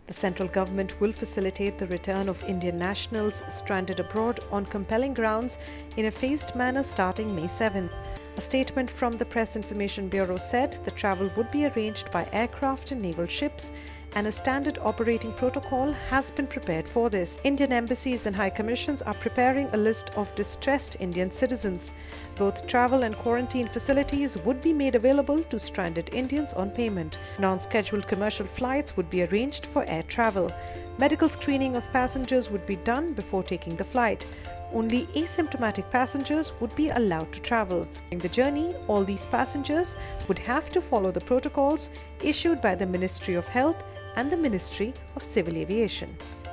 The central government will facilitate the return of Indian nationals stranded abroad on compelling grounds in a phased manner starting May 7th. A statement from the Press Information Bureau said the travel would be arranged by aircraft and naval ships, and a standard operating protocol has been prepared for this. Indian embassies and high commissions are preparing a list of distressed Indian citizens. Both travel and quarantine facilities would be made available to stranded Indians on payment. Non-scheduled commercial flights would be arranged for air travel. Medical screening of passengers would be done before taking the flight. Only asymptomatic passengers would be allowed to travel. During the journey, all these passengers would have to follow the protocols issued by the Ministry of Health and the Ministry of Civil Aviation.